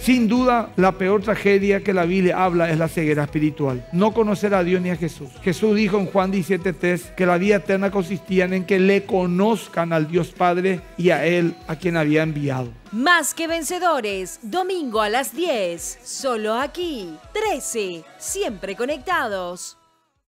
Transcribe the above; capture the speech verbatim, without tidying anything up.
Sin duda, la peor tragedia que la Biblia habla es la ceguera espiritual. No conocer a Dios ni a Jesús. Jesús dijo en Juan diecisiete tres que la vida eterna consistía en que le conozcan al Dios Padre y a Él a quien había enviado. Más que Vencedores, domingo a las diez, solo aquí, trece, siempre conectados.